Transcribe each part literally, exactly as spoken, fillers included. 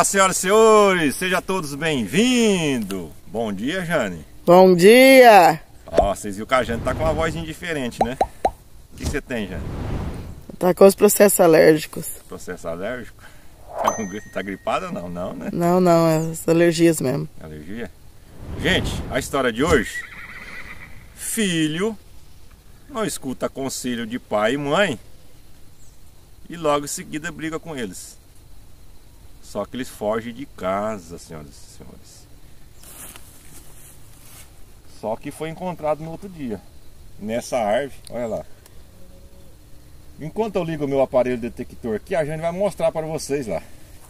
Olá, senhoras e senhores, sejam todos bem-vindos. Bom dia, Jane. Bom dia. Ó, vocês viram que a Jane tá com uma vozinha diferente, né? O que você tem, Jane? Tá com os processos alérgicos. Processo alérgico? Tá, com... tá gripada? Não, não, né? Não, não, é as alergias mesmo. Alergia? Gente, a história de hoje: filho não escuta conselho de pai e mãe e logo em seguida briga com eles. Só que eles fogem de casa, senhoras e senhores. Só que foi encontrado no outro dia, nessa árvore, olha lá. Enquanto eu ligo o meu aparelho detector aqui, a Jane vai mostrar para vocês lá.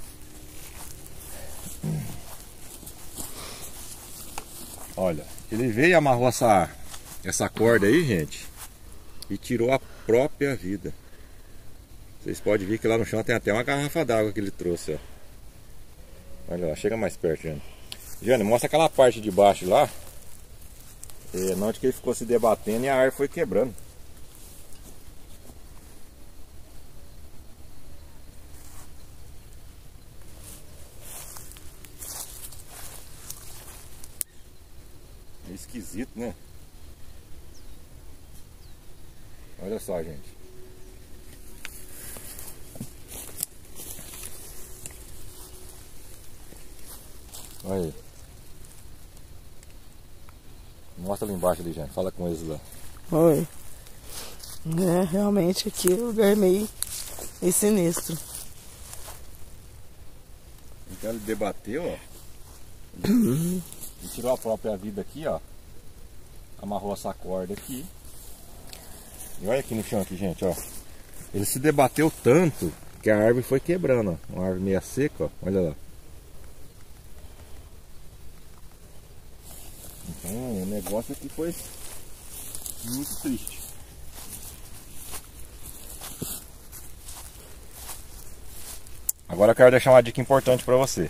Olha, ele veio e amarrou essa, essa corda aí, gente, e tirou a própria vida. Vocês podem ver que lá no chão tem até uma garrafa d'água que ele trouxe, ó. Olha lá, chega mais perto, Jane. Jane, mostra aquela parte de baixo lá. É, onde que ele ficou se debatendo e a árvore foi quebrando. É esquisito, né? Olha só, gente. Olha aí. Mostra ali embaixo ali, gente. Fala com eles lá. Oi. É, realmente aqui o lugar é meio, meio sinistro. Então ele debateu, ó. Ele tirou a própria vida aqui, ó. Amarrou essa corda aqui. E olha aqui no chão aqui, gente, ó. Ele se debateu tanto que a árvore foi quebrando, ó. Uma árvore meia seca, ó. Olha lá. Então o negócio aqui foi muito triste. Agora eu quero deixar uma dica importante para você.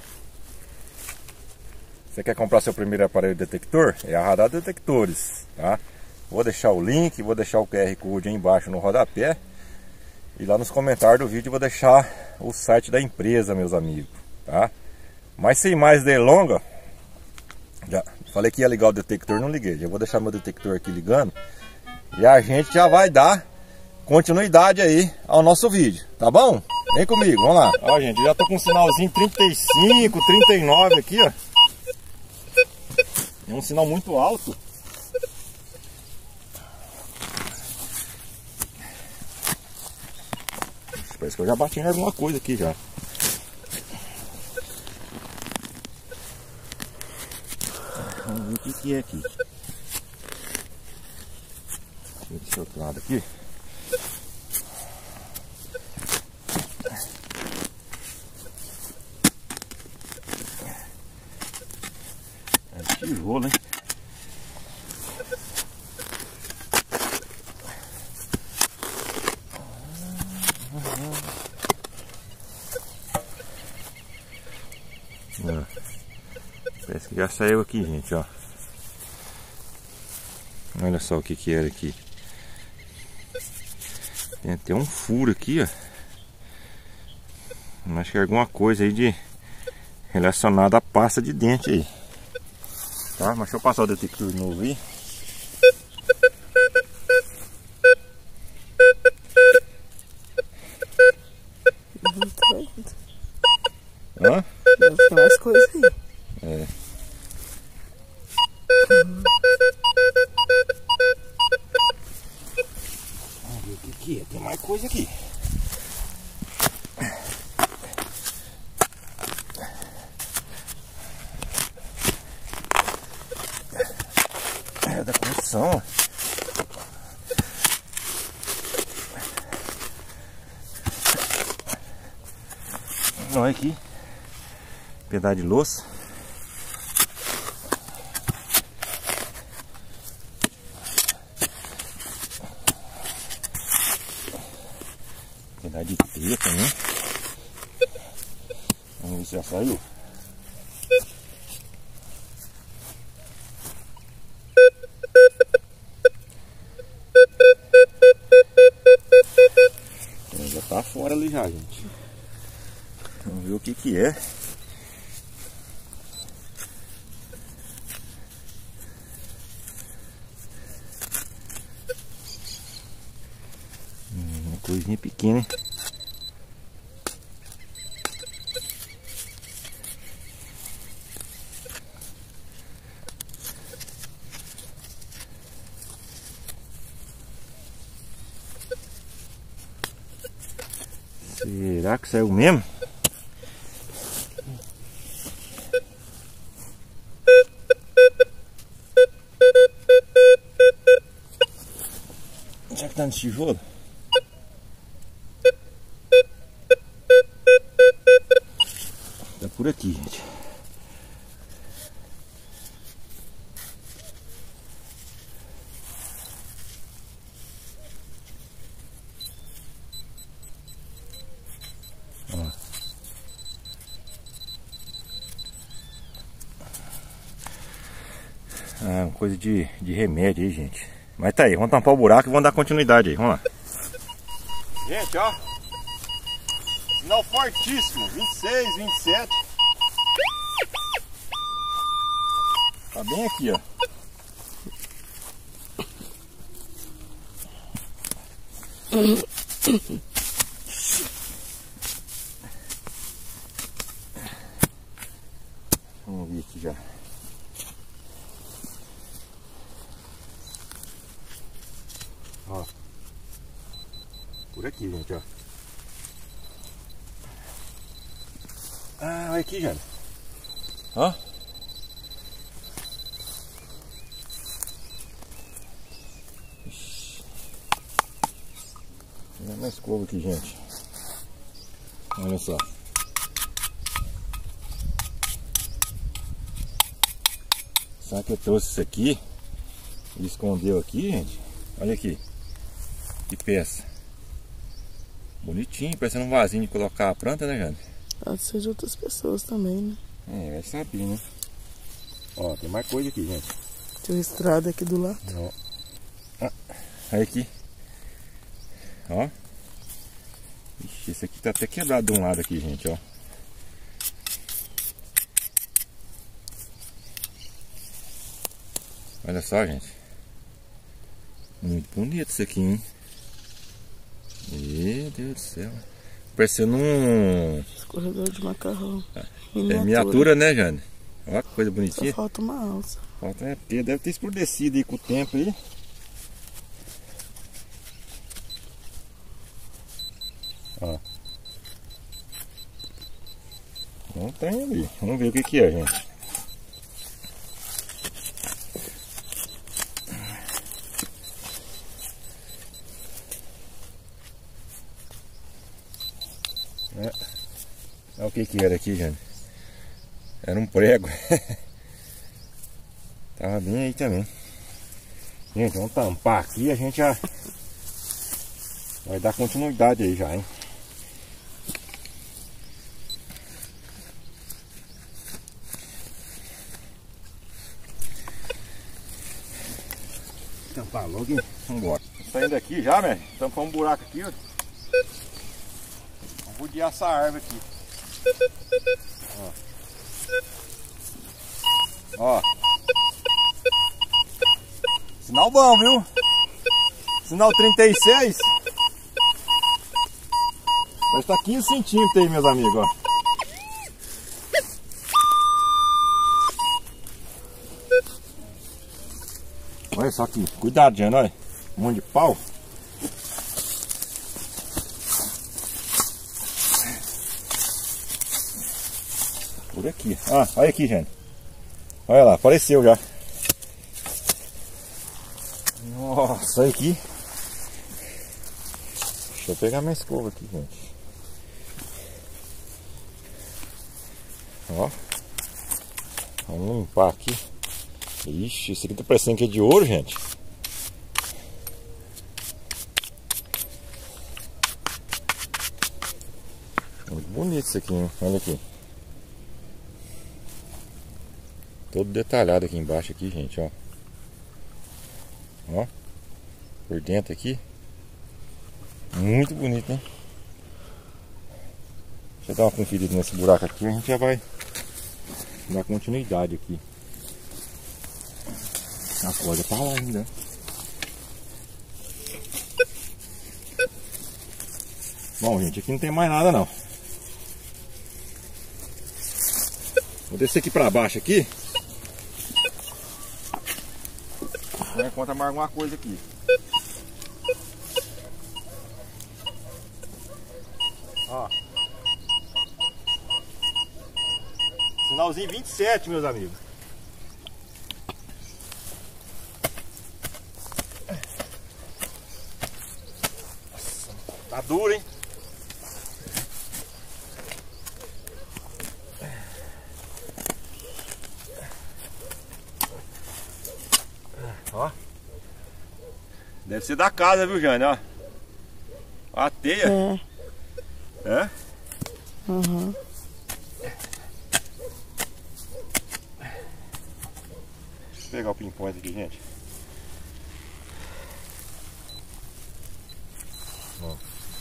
Você quer comprar seu primeiro aparelho detector? É a Radar Detectores, tá? Vou deixar o link, vou deixar o Q R Code aí embaixo no rodapé. E lá nos comentários do vídeo vou deixar o site da empresa, meus amigos, tá? Mas sem mais delongas, já falei que ia ligar o detector, não liguei. Já vou deixar meu detector aqui ligando. E a gente já vai dar continuidade aí ao nosso vídeo, tá bom? Vem comigo, vamos lá. Ó, gente, já tô com um sinalzinho trinta e cinco, trinta e nove aqui, ó. É um sinal muito alto. Parece que eu já bati em alguma coisa aqui já. Vamos ver o que que é aqui. Desse outro lado aqui. É tijolo, hein? Parece que já saiu aqui, gente, ó. Olha só o que que era aqui. Tem até um furo aqui, ó. Acho que é alguma coisa aí de relacionada à pasta de dente aí. Tá? Mas deixa eu passar o detector de novo aí. Hã? Tem mais coisa aí. É. Vamos ver o que que é. Tem mais coisa aqui. É da construção. Olha aqui. Pedaço de louça. Pedaço de teia também. Vamos ver se já saiu. Já tá fora ali já, gente. Vamos ver o que que é. coisinha pequena, hein? Será que saiu mesmo? Será que tá no tijolo? Tá por aqui, gente. Ó. Ah, coisa de, de remédio aí, gente. Mas tá aí, vamos tampar o buraco e vamos dar continuidade aí, vamos lá. Gente, ó. Sinal fortíssimo, vinte e seis, vinte e sete. Tá bem aqui, ó. Vamos ver aqui já. Ó. Por aqui, gente, ó. Ah, olha aqui, já. Ó. Ixi. Tem mais couve aqui, gente. Olha só. Sabe que eu trouxe isso aqui e escondeu aqui, gente? Olha aqui. Que peça. Bonitinho, parecendo um vasinho de colocar a planta, né, Jane? Pode ser de outras pessoas também, né? É, vai saber, né? Ó, tem mais coisa aqui, gente. Tem uma estrada aqui do lado. Ó. Ah, olha aqui. Ó. Ixi, esse aqui tá até quebrado de um lado aqui, gente, ó. Olha só, gente. Muito bonito isso aqui, hein? Meu Deus do céu. Parecendo um... Escorredor de macarrão. É miniatura, miniatura, né, Jane? Olha que coisa bonitinha. Só falta uma alça. Falta é porque deve ter escurecido aí com o tempo aí. Ó. Não tem ali. Vamos ver o que que é, gente. É. Olha o que que era aqui, gente. Era um prego. Tava bem aí também. Gente, vamos tampar aqui e a gente já vai dar continuidade aí já, hein. Tampar logo e vambora. Saindo aqui já, velho. Tampar um buraco aqui, ó. Vou rodear essa árvore aqui. Ó. Ó. Sinal bom, viu? Sinal trinta e seis. Mas tá quinze centímetros aí, meus amigos, ó. Olha só aqui. Cuidado, Jane, olha. Um monte de pau. Por aqui. Ah, olha aqui, gente. Olha lá, apareceu já. Nossa, olha aqui. Deixa eu pegar minha escova aqui, gente. Ó. Vamos limpar aqui. Ixi, esse aqui tá parecendo que é de ouro, gente. Muito bonito isso aqui, hein? Olha aqui. Todo detalhado aqui embaixo aqui, gente, ó. Ó. Por dentro aqui. Muito bonito, hein? Deixa eu dar uma conferida nesse buraco aqui, a gente já vai dar continuidade aqui. A corda tá lá ainda. Bom, gente, aqui não tem mais nada não. Vou descer aqui pra baixo aqui. Vou encontrar mais alguma coisa aqui. Ó. Sinalzinho vinte e sete, meus amigos. Nossa, tá duro, hein? Ó. Deve ser da casa, viu, Jane? Ó. A teia. É. É? Uhum. Deixa eu pegar o pinpoint aqui, gente. Ó.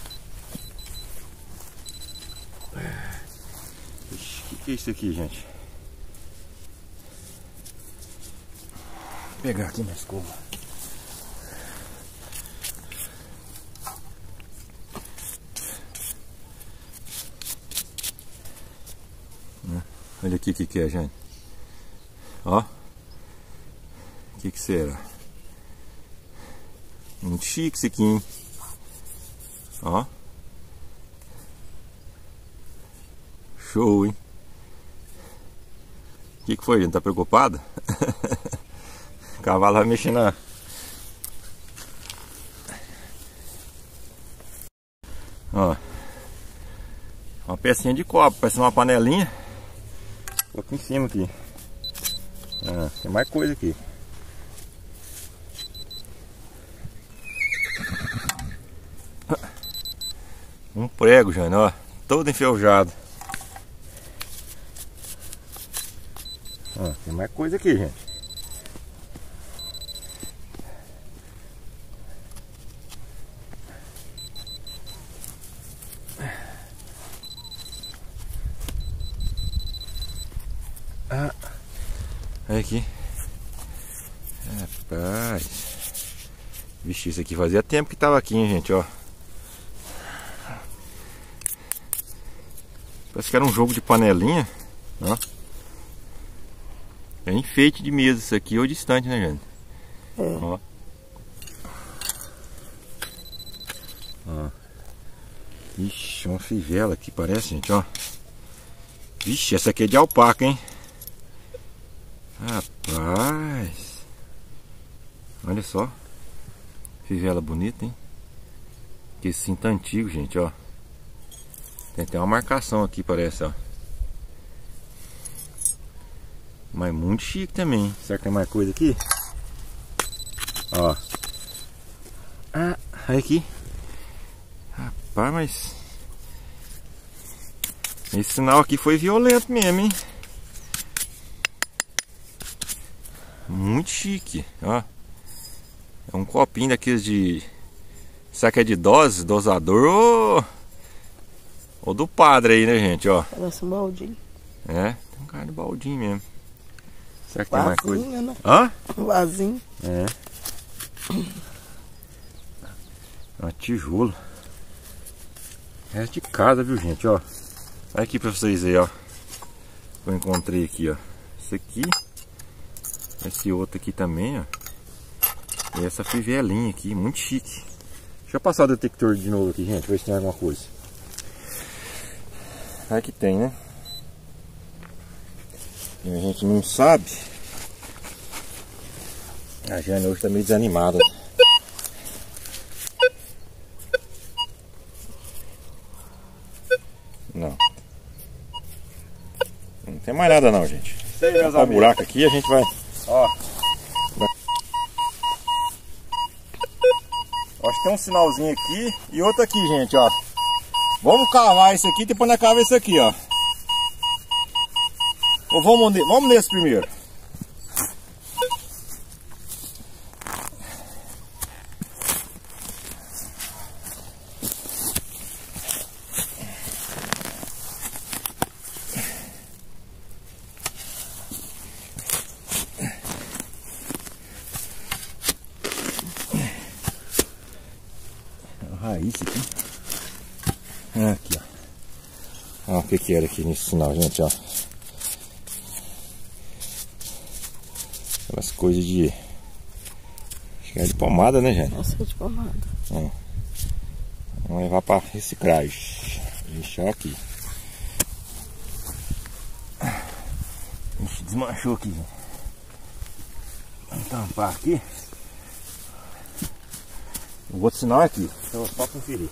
Ixi, que que é isso aqui, gente? Vou pegar aqui minha escova. Olha aqui o que, que é, gente. Ó. O que, que será? Muito chique isso aqui, hein? Ó. Show, hein? O que, que foi, gente? Tá preocupado? O cavalo vai mexer na... Ó. Uma pecinha de cobre, parece uma panelinha. Coloquei em cima aqui. Ah, tem mais coisa aqui. Um prego, Jane, ó. Todo enferrujado. Ó, tem mais coisa aqui, gente. Ah, olha aqui. Rapaz. Vixe, isso aqui fazia tempo que tava aqui, hein, gente, ó. Parece que era um jogo de panelinha, ó. É enfeite de mesa isso aqui ou distante, né, gente? É. Ó. Ó. Ixi, uma fivela aqui parece, gente, ó. Vixe, essa aqui é de alpaca, hein? Rapaz. Olha só. Fivela bonita, hein? Que esse cinto antigo, gente, ó. Tem até uma marcação aqui, parece, ó. Mas muito chique também, hein? Será que tem mais coisa aqui? Ó. Ah, olha aqui. Rapaz, mas... esse sinal aqui foi violento mesmo, hein? Muito chique, ó. É um copinho daqueles de... será que é de dose? Dosador ou... ou do padre aí, né, gente, ó. Parece um baldinho. É, tem um cara de baldinho mesmo. Será que Vazinho, tem mais coisa? né? Hã? Um vasinho. É. É uma tijolo. É de casa, viu, gente, ó. Olha aqui pra vocês aí, ó. Eu encontrei aqui, ó. Esse aqui. Esse outro aqui também, ó. E essa fivelinha aqui, muito chique. Deixa eu passar o detector de novo aqui, gente, ver se tem alguma coisa. Aí que tem, né? E a gente não sabe. A Jane hoje tá meio desanimada. Não. Não tem mais nada não, gente. Sei, meus Tá o amigos. buraco aqui, a gente vai... Ó. Acho que tem um sinalzinho aqui e outro aqui, gente, ó. Vamos cavar esse aqui e depois nós cava esse aqui, ó. Ou vamos, vamos nesse primeiro. Raiz aqui. Aqui, ó. Ó, o que que era aqui nesse sinal, gente, ó. Aquelas coisas de... Acho que é de pomada, né, gente? Essa é de pomada. É. Vamos levar pra reciclagem. Deixar aqui. Ixi, desmanchou aqui, gente. Vamos tampar aqui. O outro sinal é aqui. Então é só conferir.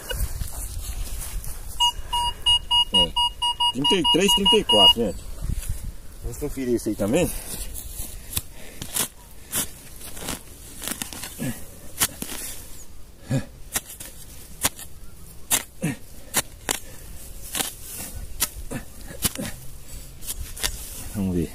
É. trinta e três, trinta e quatro, gente. Vamos conferir isso aí também. Vamos ver.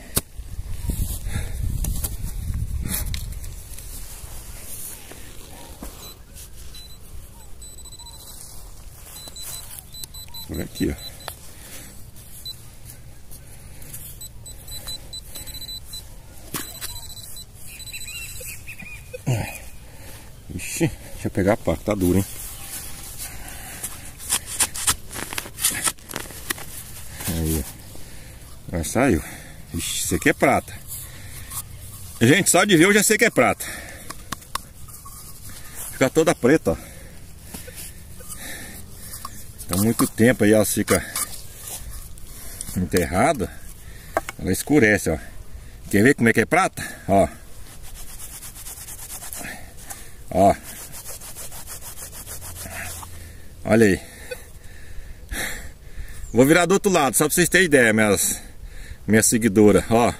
Por aqui, ó. Ixi, deixa eu pegar a pá, que tá duro, hein? Aí, ó. Já saiu. Ixi, isso aqui é prata. Gente, só de ver eu já sei que é prata. Fica toda preta, ó. Há muito tempo aí ela fica enterrada. Ela escurece, ó. Quer ver como é que é prata? Ó. Ó. Olha aí. Vou virar do outro lado, só pra vocês terem ideia, minhas, minhas seguidoras, ó.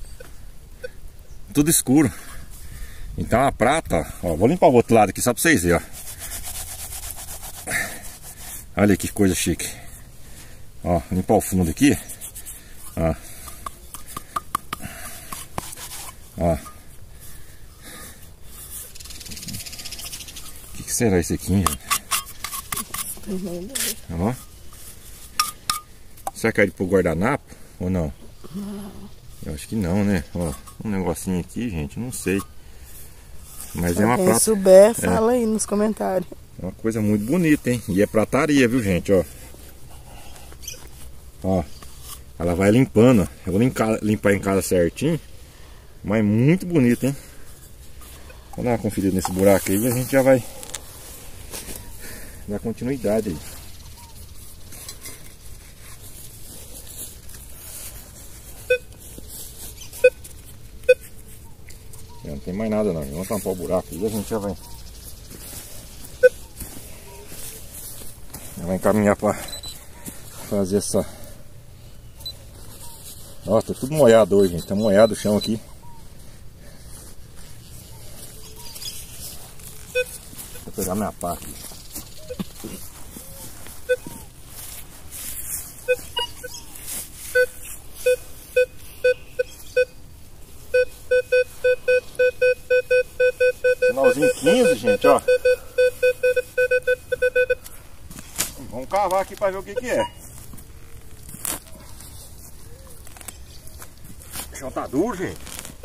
Tudo escuro. Então a prata, ó. Vou limpar o outro lado aqui só pra vocês verem, ó. Olha que coisa chique. Ó, limpar o fundo aqui. Ó. Ó. O que, que será isso aqui, gente? Ó. Será que é de pôr guardanapo ou não? Não. Eu acho que não, né? Ó, um negocinho aqui, gente, não sei. Mas Se é uma quem prata. souber, é. fala aí nos comentários. É uma coisa muito bonita, hein? E é prataria, viu, gente? Ó. Ó. Ela vai limpando, ó. Eu vou limpar, limpar em casa certinho. Mas muito bonito, hein? Vou dar uma conferida nesse buraco aí e a gente já vai dar continuidade aí. Não tem mais nada não. Vamos tampar o buraco e a gente já vai já vai encaminhar para fazer essa. Ó, tá tudo molhado hoje, gente. Tá molhado o chão aqui. Vou pegar minha pá aqui. Finalzinho quinze, gente, ó. Vamos cavar aqui para ver o que que é. O chão tá duro, gente.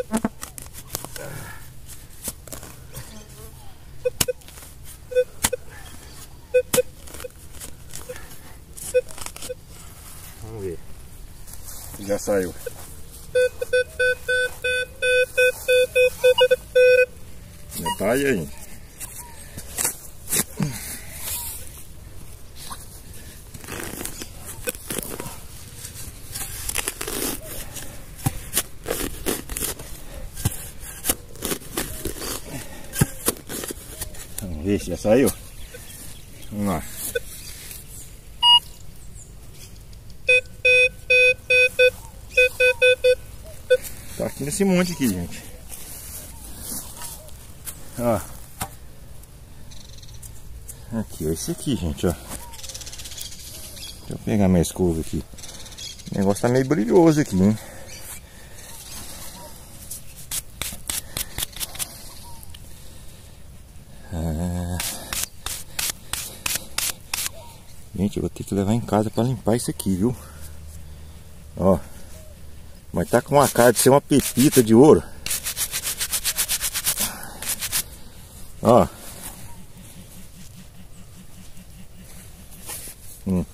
Vamos ver. Já saiu. Já tá aí ainda. Vamos ver se já saiu. Vamos lá. Tá aqui nesse monte aqui, gente. Ó. Aqui, ó. Esse aqui, gente, ó. Deixa eu pegar minha escova aqui. O negócio tá meio brilhoso aqui, hein? Ah. Gente, eu vou ter que levar em casa pra limpar isso aqui, viu? Ó. Mas tá com uma cara de ser uma pepita de ouro. Ó. Hum.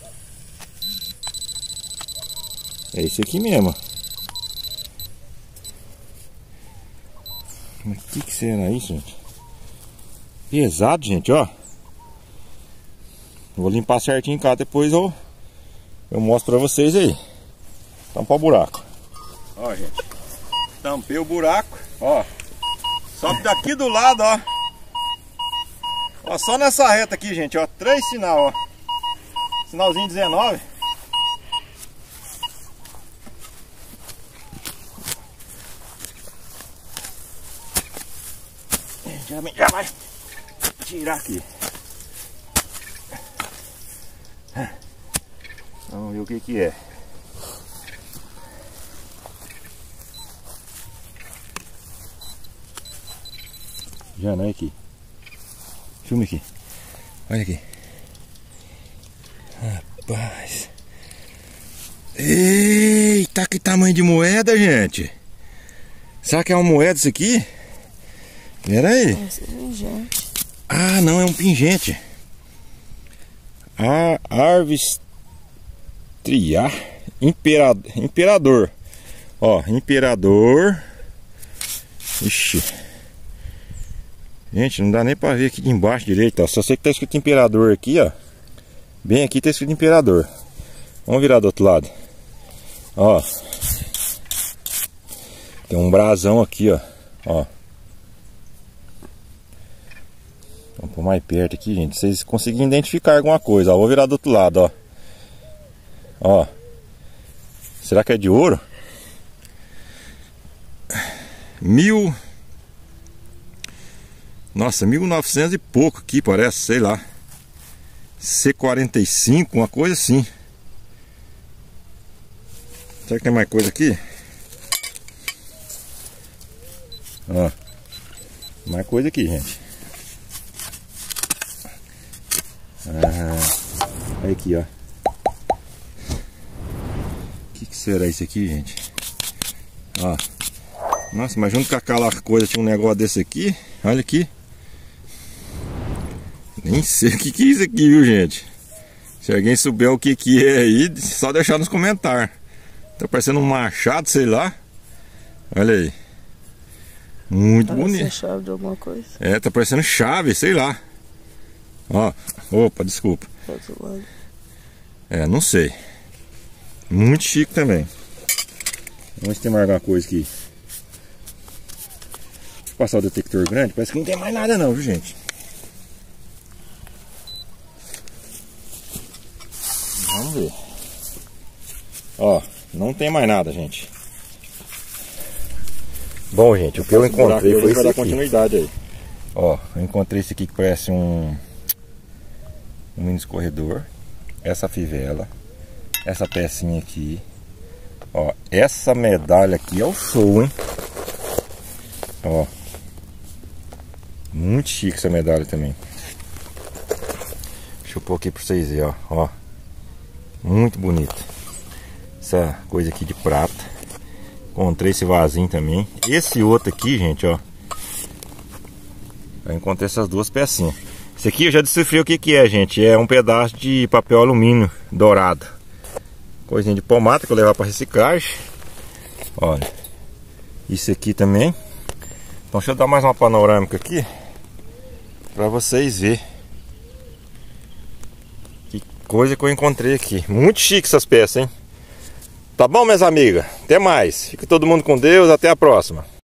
É esse aqui mesmo. Mas o que que será isso, gente? Pesado, gente, ó. Vou limpar certinho cá, depois eu, eu mostro pra vocês aí. Tampar o buraco. Ó, gente. Tampei o buraco, ó. Só que daqui do lado, ó. Ó, só nessa reta aqui, gente, ó. Três sinal, ó. Sinalzinho dezenove. Já, já vai tirar aqui. Vamos ver o que que é. Já não é aqui. Filme aqui. Olha aqui. Rapaz. Eita, que tamanho de moeda, gente. Será que é uma moeda isso aqui? Pera aí. Ah, não, é um pingente. A Arvistriar Imperador. Imperador. Ó, Imperador. Ixi. Gente, não dá nem pra ver aqui de embaixo direito, ó. Só sei que tá escrito Imperador aqui, ó. Bem aqui tá escrito Imperador. Vamos virar do outro lado. Ó. Tem um brasão aqui, ó. Ó. Vamos pôr mais perto aqui, gente. Vocês conseguem identificar alguma coisa, ó. Vou virar do outro lado, ó. Ó. Será que é de ouro? Mil... Nossa, mil e novecentos e pouco aqui, parece, sei lá. C quarenta e cinco, uma coisa assim. Será que tem mais coisa aqui? Ó. Mais coisa aqui, gente. Ah, olha aqui, ó. O que que será isso aqui, gente? Ó. Nossa, mas junto com aquela coisa tinha um negócio desse aqui. Olha aqui. Nem sei o que que é isso aqui, viu, gente? Se alguém souber o que que é aí, só deixar nos comentários. Tá parecendo um machado, sei lá. Olha aí. Muito Parece bonito. chave de alguma coisa. É, tá parecendo chave, sei lá. Ó, opa, desculpa. É, não sei. Muito chique também. Vamos ver se tem mais alguma coisa aqui. Deixa eu passar o detector grande. Parece que não tem mais nada não, viu, gente? Vamos ver. Ó, não tem mais nada, gente. Bom, gente, o que eu encontrei foi isso aqui. Continuidade aí. Ó, eu encontrei esse aqui que parece um um mini escorredor. Essa fivela. Essa pecinha aqui. Ó, essa medalha aqui é o show, hein? Ó. Muito chique essa medalha também. Deixa eu pôr aqui pra vocês verem, ó. Ó. Muito bonito. Essa coisa aqui de prata. Encontrei esse vasinho também. Esse outro aqui, gente, ó. Eu encontrei essas duas pecinhas. Esse aqui eu já decifrei o que que é, gente. É um pedaço de papel alumínio dourado. Coisinha de pomada que eu levar para reciclagem. Olha. Isso aqui também. Então deixa eu dar mais uma panorâmica aqui para vocês verem que coisa que eu encontrei aqui. Muito chique essas peças, hein? Tá bom, minhas amigas? Até mais. Fica todo mundo com Deus. Até a próxima.